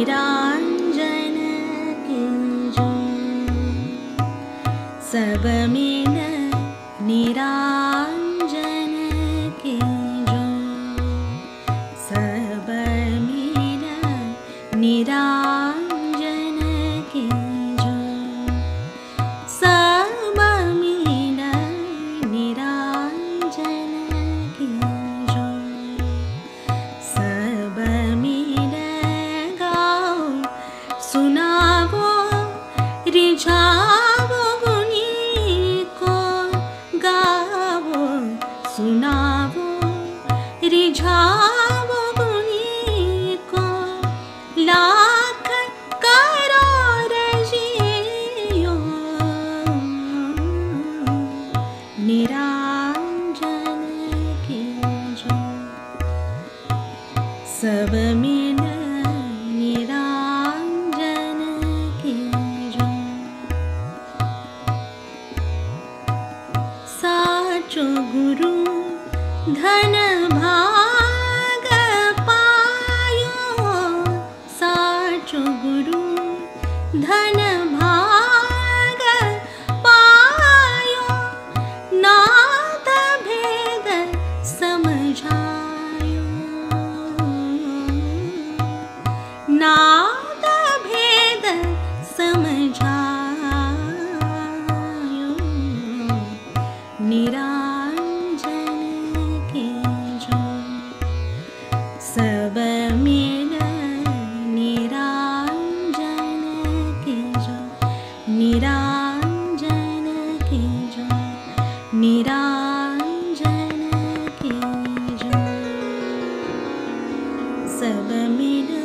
निरांजन के जो सब मिल निरांजन के जो सब मिल निरांजन के जो सब मिल निरांजन के जो सब मिल गाओ सुनावो रिझावो गुनी को गावो सुनावो रिझावो गुनी को लाख करोड़ जियो निरांजन के जो सब मिल निरांजन के जो साचो गुरु धन भाग पायो साचो गुरु धन भाग पायो नाद भेद समझायो नाद भेद समझायो निरांजन के जो सब मिल निरांजन के जो निरांजन के जो निरांजन के जो सब मिल